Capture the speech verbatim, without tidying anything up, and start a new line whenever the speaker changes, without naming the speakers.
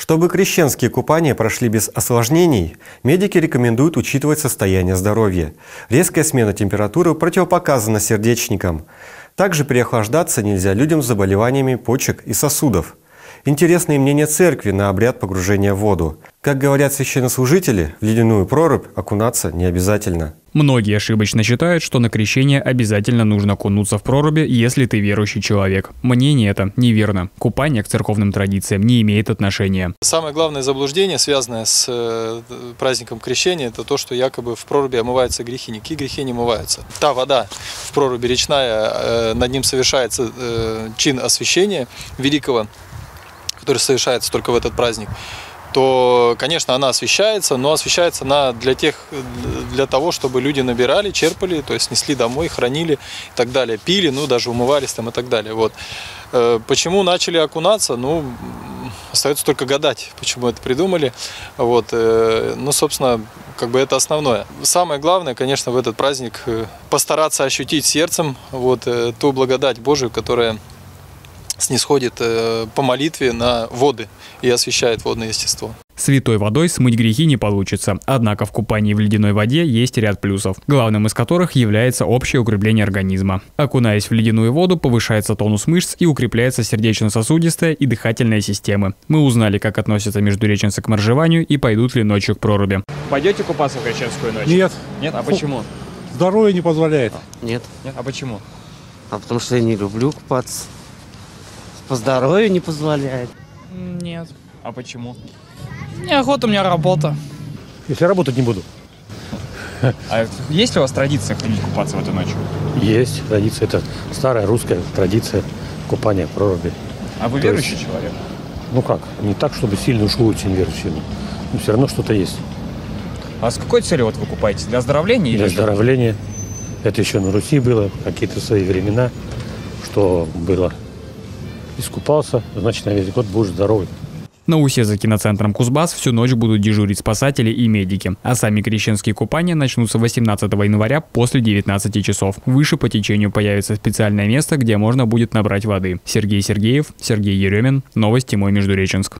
Чтобы крещенские купания прошли без осложнений, медики рекомендуют учитывать состояние здоровья. Резкая смена температуры противопоказана сердечникам. Также переохлаждаться нельзя людям с заболеваниями почек и сосудов. Интересное мнение церкви на обряд погружения в воду. Как говорят священнослужители, в ледяную прорубь окунаться не обязательно.
Многие ошибочно считают, что на крещение обязательно нужно окунуться в проруби, если ты верующий человек. Мнение это неверно. Купание к церковным традициям не имеет отношения.
Самое главное заблуждение, связанное с праздником крещения, это то, что якобы в проруби омываются грехи. Никакие грехи не омываются. Та вода в проруби речная, над ним совершается чин освящения великого, который совершается только в этот праздник, то, конечно, она освещается, но освещается она для тех, для того, чтобы люди набирали, черпали, то есть несли домой, хранили и так далее, пили, ну, даже умывались там и так далее. Вот. Почему начали окунаться? Ну, остается только гадать, почему это придумали. Вот. Ну, собственно, как бы это основное. Самое главное, конечно, в этот праздник постараться ощутить сердцем вот ту благодать Божию, которая снисходит по молитве на воды и освещает водное естество.
Святой водой смыть грехи не получится, однако в купании в ледяной воде есть ряд плюсов, главным из которых является общее укрепление организма. Окунаясь в ледяную воду, повышается тонус мышц и укрепляется сердечно-сосудистая и дыхательная системы. Мы узнали, как относятся междуреченцы к моржеванию и пойдут ли ночью к проруби. Пойдете купаться в крещенскую ночь?
Нет.
Нет? А почему?
Здоровье не позволяет.
Нет.
Нет? А почему?
А потому что я не люблю купаться. По здоровью не позволяет.
Нет.
А почему?
Неохота, у меня работа.
Если работать не буду.
А есть ли у вас традиция ходить купаться в эту ночь?
Есть традиция. Это старая русская традиция купания в проруби.
А вы
То
верующий
есть,
человек?
Ну как, не так, чтобы сильно уж очень верующий. Но все равно что-то есть.
А с какой целью вот вы купаетесь? Для оздоровления?
Для
или
оздоровления. Это еще на Руси было, какие-то свои времена, что было. Искупался, значит, на весь год будешь здоровый.
На Усе за киноцентром Кузбасс всю ночь будут дежурить спасатели и медики. А сами крещенские купания начнутся восемнадцатого января после девятнадцати часов. Выше по течению появится специальное место, где можно будет набрать воды. Сергей Сергеев, Сергей Еремин. Новости Мой Междуреченск.